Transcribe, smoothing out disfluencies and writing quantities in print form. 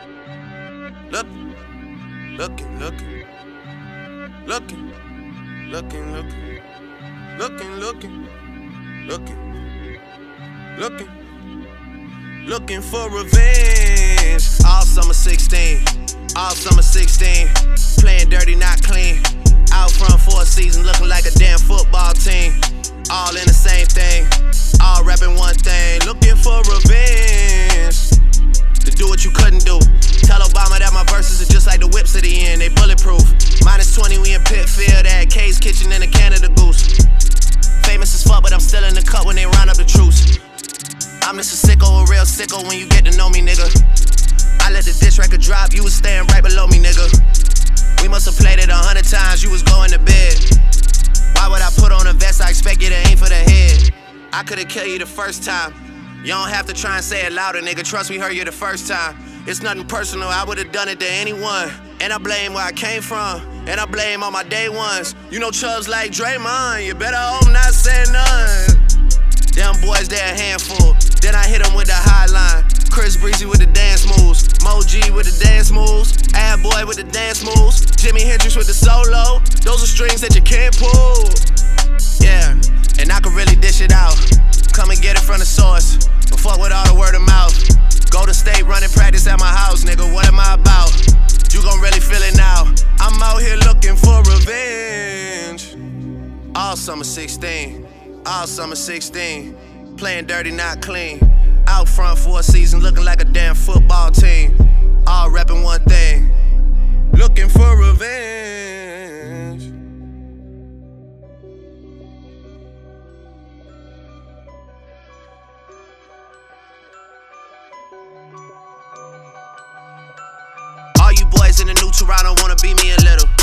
Looking, looking, looking, looking, looking, looking, looking, looking, looking, looking, looking for revenge. All summer 16, all summer 16, playing dirty, not clean. Out front for a season, looking like a damn football team. All in the same thing, all rapping one thing. Looking for revenge, to do what you couldn't do. Tell Obama that my verses are just like the whips at the end, they bulletproof. -20, we in Pitfield at K's Kitchen and a Canada Goose. Famous as fuck, but I'm still in the cut when they round up the troops. I'm just a sicko, a real sicko when you get to know me, nigga. I let the diss record drop, you was staying right below me, nigga. We must have played it 100 times, you was going to bed. Why would I put on a vest? I expect you to aim for the head. I could've killed you the first time. You don't have to try and say it louder, nigga. Trust we heard you the first time. It's nothing personal, I would've done it to anyone. And I blame where I came from, and I blame all my day ones. You know Chubbs like Draymond, you better hope not say none. Them boys, they a handful. Then I hit them with the high line. Chris Breezy with the dance moves, Mo G with the dance moves, Ad Boy with the dance moves, Jimi Hendrix with the solo. Those are strings that you can't pull. Yeah, and I can really dish it out. Come and get it from the source, but fuck with all the word of mouth. Go to state, running practice at my house, nigga, what am I about? You gon' really feel it now. I'm out here looking for revenge. All summer 16, all summer 16, playing dirty, not clean. Out front for a season, looking like a damn football team. All repping one thing, looking for revenge. All you boys in the new Toronto wanna beat me a little.